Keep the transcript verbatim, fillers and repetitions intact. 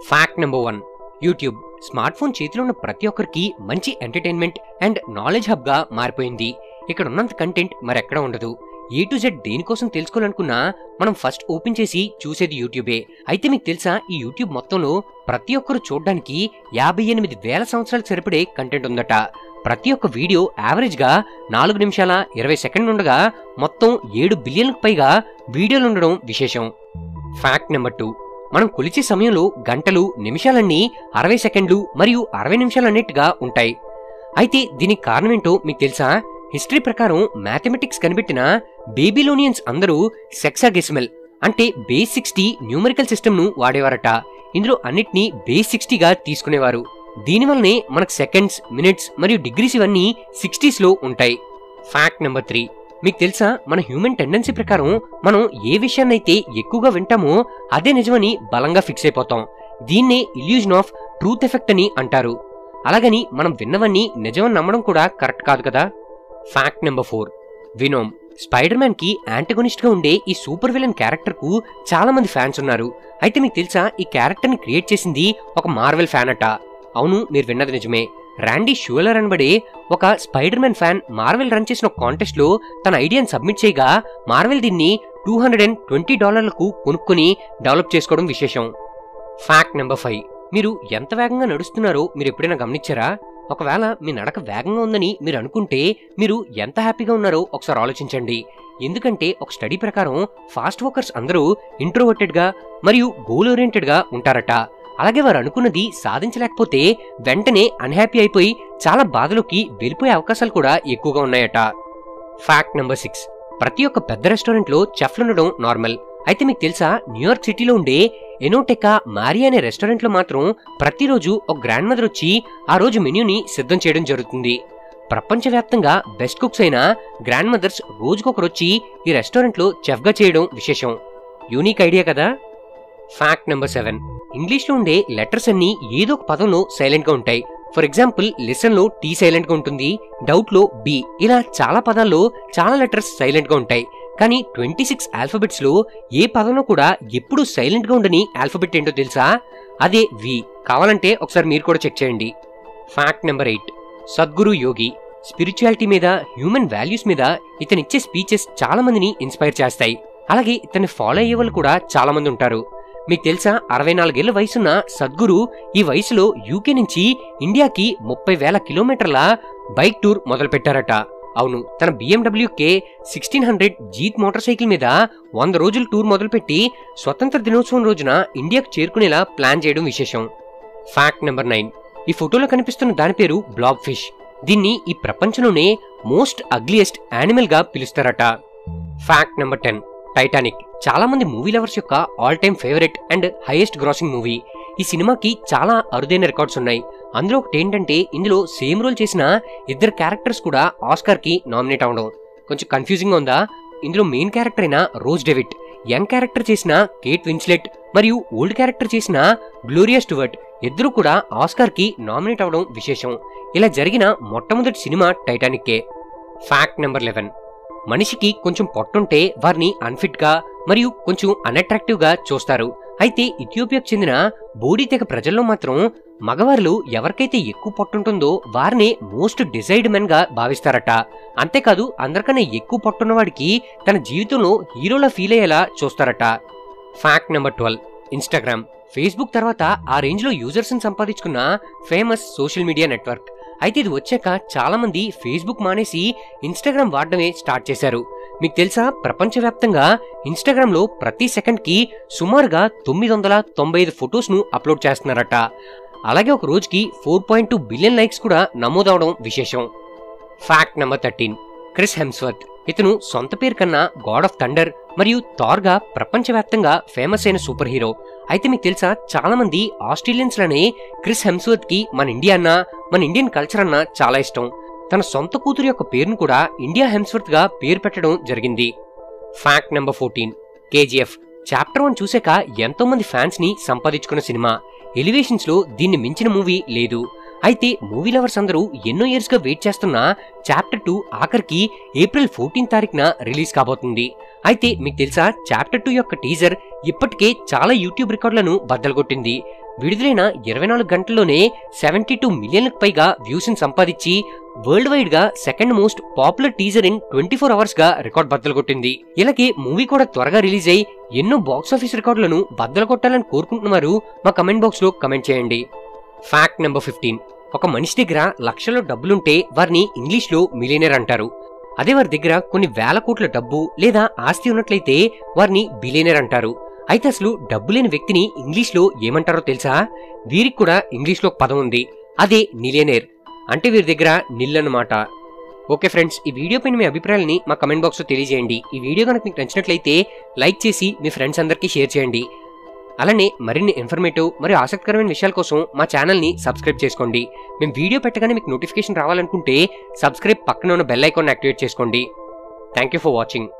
Fact number one. YouTube smart phone చేతిలో ఉన్న ప్రతి ఒక్కరికి మంచి ఎంటర్టైన్మెంట్ అండ్ నాలెడ్జ్ హబ్ గా మారిపోయింది. ఇక్కడ ఉన్నంత కంటెంట్ మరెక్కడ ఉండదు. ఏ టు జెడ్ దేనికోసం తెలుసుకోవాలనుకున్నా మనం ఫస్ట్ ఓపెన్ చేసి చూసేది యూట్యూబే. అయితే మీకు తెలుసా, ఈ యూట్యూబ్ మొత్తంలో ప్రతి ఒక్కరు చూడడానికి యాభై ఎనిమిది వేల సంవత్సరాలకు సరిపడే కంటెంట్ ఉందట. ప్రతి ఒక్క వీడియో యావరేజ్ గా నాలుగు నిమిషాల ఇరవై సెకండ్లు ఉండగా మొత్తం ఏడు బిలియన్లకు పైగా వీడియోలు ఉండడం విశేషం. Fact number two. మనం కొలిచే సమయంలో గంటలు నిమిషాలన్నీ అరవై సెకండ్లు మరియు అరవై నిమిషాలన్నిటిగా ఉంటాయి. అయితే దీనికి కారణమేంటో మీకు తెలుసా? హిస్టరీ ప్రకారం మ్యాథమెటిక్స్ కనిపెట్టిన బేబిలోనియన్స్ అందరూ సెక్సాగెసిమల్ అంటే బేస్ సిక్స్టీ న్యూమరికల్ సిస్టమ్ ను వాడేవారట. ఇందులో అన్నిటినీ బేస్ సిక్స్టీగా తీసుకునేవారు. దీనివల్లనే మనకు సెకండ్స్, మినిట్స్ మరియు డిగ్రీస్ ఇవన్నీ సిక్స్టీస్ లో ఉంటాయి. Fact number three. మీకు తెలుసా, మన హ్యూమన్ టెండెన్సీ ప్రకారం మనం ఏ విషయాన్నైతే ఎక్కువగా వింటామో అదే నిజమని బలంగా ఫిక్స్ అయిపోతాం. దీన్నే ఇల్యూజన్ ఆఫ్ ట్రూత్ ఎఫెక్ట్ అని అంటారు. అలాగని మనం విన్నవన్నీ నిజమని నమ్మడం కూడా కరెక్ట్ కాదు కదా. Fact number four. Venom spider man కి యాంటగోనిస్ట్ గా ఉండే ఈ సూపర్ విలన్ క్యారెక్టర్ కు చాలా మంది ఫ్యాన్స్ ఉన్నారు. అయితే మీకు తెలుసా, ఈ క్యారెక్టర్ ని క్రియేట్ చేసింది ఒక మార్వెల్ ఫ్యాన్ అట. అవును, మీరు విన్నది నిజమే. రాండీ షూలర్ అనబడే ఒక spider man fan Marvel run చేసిన కాంటెస్ట్ లో తన ఐడియాని సబ్మిట్ చేయగా మార్వెల్ దీన్ని టూ హండ్రెడ్ అండ్ ట్వంటీ డాలర్లకు కొనుక్కొని డెవలప్ చేసుకోవడం విశేషం. Fact number five. మీరు ఎంత వేగంగా నడుస్తున్నారో మీరు ఎప్పుడైనా గమనించారా? ఒకవేళ మీ నడక వేగంగా ఉందని మీరు అనుకుంటే మీరు ఎంత హ్యాపీగా ఉన్నారో ఒకసారి ఆలోచించండి. ఎందుకంటే ఒక స్టడీ ప్రకారం ఫాస్ట్ వాకర్స్ అందరూ ఇంట్రోవర్టెడ్ గా మరియు గోల్ ఓరియంటెడ్ గా ఉంటారట. అలాగే వారు అనుకున్నది సాధించలేకపోతే వెంటనే అన్హ్యాపీ అయిపోయి చాలా బాధలోకి వెళ్ళిపోయే అవకాశాలు కూడా ఎక్కువగా ఉన్నాయట. Fact number six. ప్రతి ఒక్క పెద్ద రెస్టారెంట్ లో చెఫ్లు ఉండడం నార్మల్. అయితే మీకు తెలుసా, న్యూయార్క్ సిటీలో ఉండే ఎనోటెకా మారియా అనే రెస్టారెంట్ లో మాత్రం ప్రతిరోజు ఒక గ్రాండ్ మదర్ వచ్చి ఆ రోజు మెన్యూని సిద్ధం చేయడం జరుగుతుంది. ప్రపంచవ్యాప్తంగా బెస్ట్ కుక్స్ అయిన గ్రాండ్ మదర్స్ రోజుకొకరొచ్చి ఈ రెస్టారెంట్ లో చెఫ్ గా చేయడం విశేషం. యూనిక్ ఐడియా కదా. Fact number seven. ఇంగ్లీష్ లో ఉండే లెటర్స్ అన్ని ఏదో ఒక పదంలో సైలెంట్ గా ఉంటాయి. ఫర్ ఎగ్జాంపుల్, లిసన్ లో టీ సైలెంట్ గా ఉంటుంది, డౌట్ లో బి, ఇలా చాలా పదాల్లో చాలా లెటర్స్ సైలెంట్ గా ఉంటాయి. కానీ ట్వంటీ సిక్స్ ఆల్ఫాబెట్స్ లో ఏ పదంలో కూడా ఎప్పుడు సైలెంట్ గా ఉండని ఆల్ఫాబెట్ ఏంటో తెలుసా? అదే వి. కావాలంటే ఒకసారి మీరు కూడా చెక్ చేయండి. Fact number eight. Sadhguru yogi spirituality మీద, హ్యూమన్ వాల్యూస్ మీద ఇతనిచ్చే స్పీచెస్ చాలా మందిని ఇన్స్పైర్ చేస్తాయి. అలాగే ఇతన్ని ఫాలో అయ్యే వాళ్ళు కూడా చాలా మంది ఉంటారు. మీకు తెలుసా, అరవై నాలుగేళ్ల వయసున్న సద్గురు ఈ వయసులో యూకే నుంచి ఇండియాకి ముప్పై వేల కిలోమీటర్ల బైక్ టూర్ మొదలు పెట్టారట. అవును, తన BMW K sixteen hundred jeep motorcycle మీద వంద రోజుల టూర్ మొదలుపెట్టి స్వతంత్ర దినోత్సవం రోజున ఇండియాకు చేరుకునేలా ప్లాన్ చేయడం విశేషం. Fact number nine. ఈ ఫోటోలో కనిపిస్తున్న దాని పేరు బ్లాబ్ ఫిష్. దీన్ని ఈ ప్రపంచంలోనే మోస్ట్ అగ్లియెస్ట్ యానిమల్ గా పిలుస్తారట. Fact number ten. టైటానిక్ చాలా మంది మూవీ లవర్స్ యొక్క all time favourite and highest grossing movie. ఈ సినిమాకి చాలా అరుదైన రికార్డ్స్ ఉన్నాయి. అందులో ఒకటి ఏంటంటే, ఇందులో సేమ్ రోల్ చేసిన ఇద్దరు క్యారెక్టర్స్ కూడా ఆస్కార్ కి నామినేట్ అవడం. కొంచెం కన్ఫ్యూజింగ్ గా ఉందా? ఇందులో మెయిన్ క్యారెక్టర్ అయిన రోజ్ డెవిట్, యంగ్ క్యారెక్టర్ చేసిన కేట్ విన్స్లెట్ మరియు ఓల్డ్ క్యారెక్టర్ చేసిన గ్లోరియా స్టూవర్ట్ ఇద్దరు కూడా ఆస్కార్ కి నామినేట్ అవడం విశేషం. ఇలా జరిగిన మొట్టమొదటి సినిమా టైటానిక్కే. Fact number eleven. మనిషికి కొంచెం పొట్టుంటే వారిని అన్ఫిట్ గా మరియు కొంచెం అన్అట్రాక్టివ్ గా చూస్తారు. అయితే ఇథియోపియాకు చెందిన బోడీ తెగ ప్రజల్లో మాత్రం మగవారిలో ఎవరికైతే ఎక్కువ పొట్టుంటుందో వారినే మోస్ట్ డిజైర్డ్ మెన్ గా భావిస్తారట. అంతేకాదు, అందరికన్నా ఎక్కువ పొట్టున్న వాడికి తన జీవితంలో హీరోలా ఫీల్ అయ్యేలా చూస్తారట. Fact number twelve. Instagram Facebook తర్వాత ఆ రేంజ్ లో యూజర్స్ ని సంపాదించుకున్న ఫేమస్ సోషల్ మీడియా నెట్వర్క్. అయితే ఇది వచ్చాక చాలా మంది ఫేస్బుక్ మానేసి ఇన్స్టాగ్రామ్ వాడడమే స్టార్ట్ చేశారు. మీకు తెలుసా, ప్రపంచవ్యాప్తంగా ఇన్స్టాగ్రామ్ లో ప్రతి సెకండ్ కి సుమారుగా తొమ్మిది వందల తొంభై ఐదు ఫొటోస్ ను అప్లోడ్ చేస్తున్నారట. అలాగే ఒక రోజుకి four point two billion likes కూడా నమోదవడం విశేషం. Fact number thirteen. Chris Hemsworth. ఇతను సొంత పేరు కన్నా గాడ్ ఆఫ్ థండర్ మరియు థార్ గా ప్రపంచవ్యాప్తంగా ఫేమస్ అయిన సూపర్ హీరో. అయితే మీకు తెలుసా, చాలా మంది ఆస్ట్రేలియన్స్ లనే క్రిస్ హెమ్స్వర్త్ కి మన ఇండియా అన్నా మన ఇండియన్ కల్చర్ అన్నా చాలా ఇష్టం. తన సొంత కూతురు యొక్క పేరును కూడా ఇండియా హెమ్స్వర్త్ గా పేరు పెట్టడం జరిగింది. Fact number fourteen. KGF chapter one చూసాక ఎంతో మంది ఫ్యాన్స్ ని సంపాదించుకున్న సినిమా. ఎలివేషన్స్ లో దీన్ని మించిన మూవీ లేదు. అయితే మూవీ లవర్స్ అందరూ ఎన్నో ఇయర్స్ గా వెయిట్ చేస్తున్న చాప్టర్ టూ ఆఖరికి ఏప్రిల్ ఫోర్టీన్ తారీఖున రిలీజ్ కాబోతుంది. అయితే మీకు తెలుసా, చాప్టర్ టూ యొక్క టీజర్ ఇప్పటికే చాలా యూట్యూబ్ రికార్డులను బద్దలుకొట్టింది. విడుదలైన ఇరవై నాలుగు గంటల్లోనే సెవెంటీ టూ మిలియన్లకు పైగా వ్యూస్ ని సంపాదించి వరల్డ్ వైడ్ గా second most popular teaser in twenty four hours గా రికార్డ్ బద్దలు కొట్టింది. ఇలాగే మూవీ కూడా త్వరగా రిలీజ్ అయి ఎన్నో బాక్స్ ఆఫీస్ రికార్డులను బద్దలు కొట్టాలని కోరుకుంటున్నారు. మా కమెంట్ బాక్స్ లో కమెంట్ చేయండి. Fact number fifteen. ఒక మనిషి దగ్గర లక్షల డబ్బులుంటే వారిని ఇంగ్లీష్ లో మిలియనర్ అంటారు. అదే వారి దగ్గర కొన్ని వేల కోట్ల డబ్బు లేదా ఆస్తి ఉన్నట్లయితే వారిని బిలియనర్ అంటారు. అయితే అసలు డబ్బు లేని వ్యక్తిని ఇంగ్లీష్ లో ఏమంటారో తెలుసా? వీరికి కూడా ఇంగ్లీష్ లో పదం ఉంది, అదే నిలియనేర్. అంటే వీరి దగ్గర నిల్ అన్నమాట. ఓకే ఫ్రెండ్స్, ఈ వీడియో పైన మీ అభిప్రాయాలని మా కమెంట్ బాక్స్ లో తెలియజేయండి. ఈ వీడియో కనుక మీకు నచ్చినట్లయితే లైక్ చేసి మీ ఫ్రెండ్స్ అందరికీ షేర్ చేయండి. అలానే మరిన్ని ఇన్ఫర్మేటివ్ మరియు ఆసక్తికరమైన విషయాల కోసం మా ఛానల్ని సబ్స్క్రైబ్ చేసుకోండి. మేము వీడియో పెట్టగానే మీకు నోటిఫికేషన్ రావాలనుకుంటే సబ్స్క్రైబ్ పక్కన ఉన్న బెల్ ఐకాన్ యాక్టివేట్ చేసుకోండి. Thank you for watching.